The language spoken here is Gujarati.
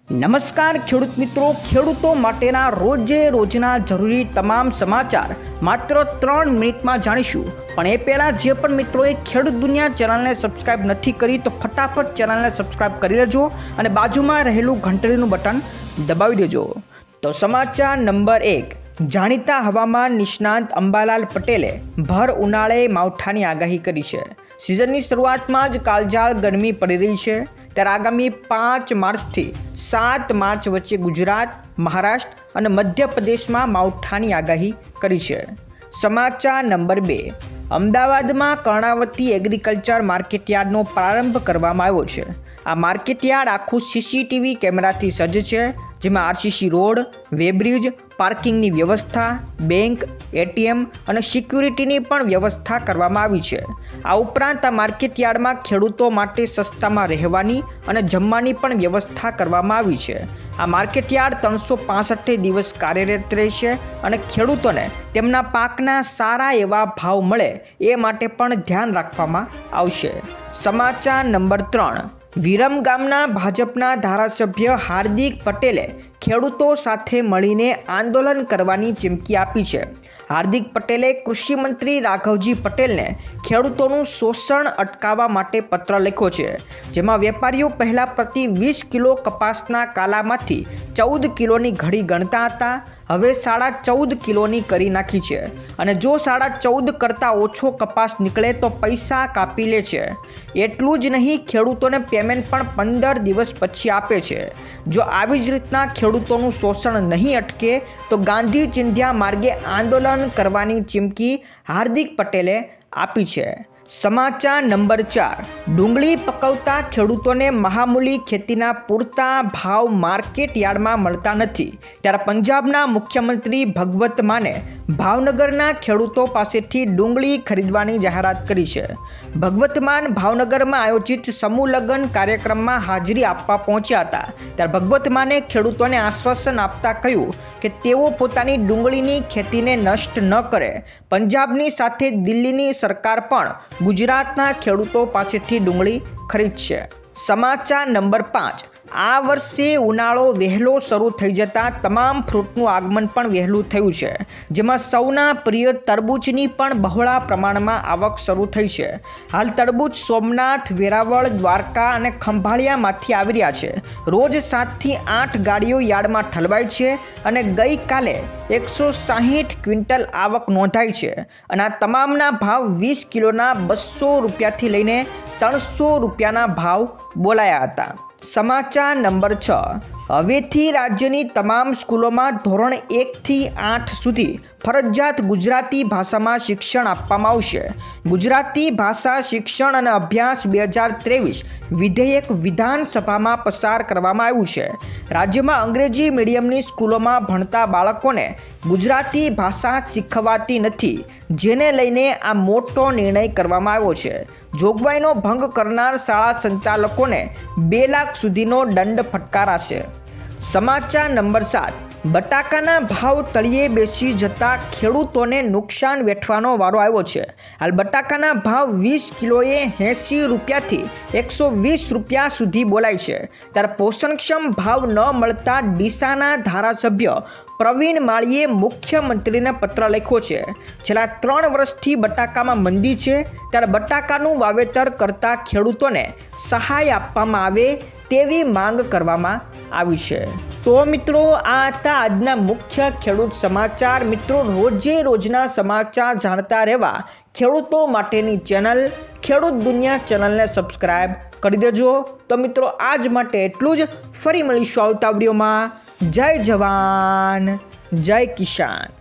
નમસ્કાર ખેડૂત મિત્રો, ખેડૂતો માટેના રોજે રોજના જરૂરી તમામ સમાચાર માત્ર 3 મિનિટમાં જાણીશું। પણ એ પહેલાં જે પણ મિત્રોએ ખેડૂત દુનિયા ચેનલને સબસ્ક્રાઇબ નથી કરી તો ફટાફટ ચેનલને સબસ્ક્રાઇબ કરી લેજો અને બાજુમાં રહેલું ઘંટડીનું બટન દબાવી દેજો। તો સમાચાર નંબર 1, જાણીતા હવામાન નિષ્ણાંત અંબાલાલ પટેલે ભર ઉનાળે માવઠાની આગાહી કરી છે। સિઝનની શરૂઆતમાં જ કાળઝાળ ગરમી પડી રહી છે, ત્યારે આગામી 5 માર્ચથી 7 માર્ચ વચ્ચે ગુજરાત, મહારાષ્ટ્ર અને મધ્યપ્રદેશમાં માવઠાની આગાહી કરી છે। સમાચાર નંબર 2, અમદાવાદમાં કર્ણાવતી એગ્રીકલ્ચર માર્કેટયાર્ડનો પ્રારંભ કરવામાં આવ્યો છે। આ માર્કેટયાર્ડ આખું સીસીટીવી કેમેરાથી સજ્જ છે, જેમાં આરસીસી રોડ, વેબ્રિજ, પાર્કિંગની વ્યવસ્થા, બેંક, એટીએમ અને સિક્યુરિટીની પણ વ્યવસ્થા કરવામાં આવી છે। આ ઉપરાંત આ માર્કેટયાર્ડમાં ખેડૂતો માટે સસ્તામાં રહેવાની અને જમવાની પણ વ્યવસ્થા કરવામાં આવી છે। આ માર્કેટયાર્ડ 365 દિવસ કાર્યરત રહેશે અને ખેડૂતોને તેમના પાકના સારા એવા ભાવ મળે એ માટે પણ ધ્યાન રાખવામાં આવશે। સમાચાર નંબર 3, વિરમગામના ભાજપના ધારાસભ્ય હાર્દિક પટેલે ખેડૂતો સાથે મળીને આંદોલન કરવાની ચીમકી આપી છે। હાર્દિક પટેલે કૃષિ મંત્રી રાઘવજી પટેલને ખેડૂતોનું શોષણ અટકાવવા માટે પત્ર લખ્યો છે, જેમાં વેપારીઓ પહેલાં પ્રતિ 20 કિલો કપાસના કાલામાંથી 14 કિલોની ઘડી ગણતા હતા, હવે 14.5 કિલોની કરી નાખી છે અને જો 14.5 કરતાં ઓછો કપાસ નીકળે તો પૈસા કાપી લે છે। એટલું જ નહીં, ખેડૂતોને પેમેન્ટ પણ 15 દિવસ પછી આપે છે। જો આવી જ રીતના ખેડૂતોનું શોષણ નહીં અટકે તો ગાંધી ચિંધ્યા માર્ગે આંદોલન કરવાની ચીમકી હાર્દિક પટેલે આપી છે। સમાચાર નંબર 4, ડુંગળી પકવતા ખેડૂતોને મહામૂલી ખેતીના પૂરતા ભાવ માર્કેટ યાર્ડમાં મળતા નથી, ત્યારે પંજાબના મુખ્યમંત્રી ભગવત માને ભાવનગરના ખેડૂતો પાસેથી ડુંગળી ખરીદવાની જાહેરાત કરી છે। ભગવત માન ભાવનગરમાં આયોજિત સમૂહ લગ્ન કાર્યક્રમમાં હાજરી આપવા પહોંચ્યા હતા, ત્યારે ભગવત માને ખેડૂતોને આશ્વાસન આપતા કહ્યું કે તેઓ પોતાની ડુંગળીની ખેતીને નષ્ટ ન કરે। પંજાબની સાથે દિલ્હીની સરકાર પણ ગુજરાતના ખેડૂતો પાસેથી ડુંગળી ખરીદશે। સમાચાર નંબર 5, આ વર્ષે ઉનાળો વહેલો શરૂ થઈ જતાં તમામ ફ્રૂટનું આગમન પણ વહેલું થયું છે, જેમાં સૌના પ્રિય તરબૂચની પણ બહોળા પ્રમાણમાં આવક શરૂ થઈ છે। હાલ તરબૂચ સોમનાથ, વેરાવળ, દ્વારકા અને ખંભાળિયામાંથી આવી રહ્યા છે। રોજ 7 થી 8 ગાડીઓ યાર્ડમાં ઠલવાય છે અને ગઈકાલે 160 ક્વિન્ટલ આવક નોંધાઈ છે અને આ તમામના ભાવ 20 કિલોના 200 રૂપિયાથી લઈને 300 રૂપિયાના ભાવ બોલાયા હતા। સમાચાર નંબર 6, હવેથી રાજ્યની તમામ સ્કૂલોમાં ધોરણ 1 થી 8 સુધી ફરજિયાત ગુજરાતી ભાષામાં શિક્ષણ આપવામાં આવશે। ગુજરાતી ભાષા શિક્ષણ અને અભ્યાસ 2023 વિધેયક વિધાનસભામાં પસાર કરવામાં આવ્યું છે। રાજ્યમાં અંગ્રેજી મીડિયમની સ્કૂલોમાં ભણતા બાળકોને ગુજરાતી ભાષા શીખવાતી નથી, જેને લઈને આ મોટો નિર્ણય કરવામાં આવ્યો છે। જોગવાઈનો ભંગ કરનાર શાળા સંચાલકોને 2 લાખ સુધીનો દંડ ફટકારાશે। સમાચાર નંબર 7, બટાકાના ભાવ તળિયે બેસી જતા ખેડૂતોને નુકસાન વેઠવાનો વારો આવ્યો છે। હાલ બટાકાના ભાવ 20 કિલોએ 80 રૂપિયાથી 120 રૂપિયા સુધી બોલાય છે, ત્યારે પોષણક્ષમ ભાવ ન મળતા ડીસાના ધારાસભ્ય પ્રવીણ માળીએ મુખ્યમંત્રીને પત્ર લખ્યો છે। છેલ્લા 3 વર્ષથી બટાકામાં મંદી છે, ત્યારે બટાકાનું વાવેતર કરતા ખેડૂતોને સહાય આપવામાં આવે તેવી માંગ કરવામાં આવી છે। તો મિત્રો, આ હતા આજના મુખ્ય ખેડૂત સમાચાર। મિત્રો, રોજે રોજના સમાચાર જાણતા રહેવા ખેડૂતો માટેની ચેનલ ખેડૂત દુનિયા ચેનલને સબસ્ક્રાઈબ કરી દેજો। તો મિત્રો, આજ માટે એટલું જ। ફરી મળીશું આવતા વિડીયોમાં। જય જવાન, જય કિસાન।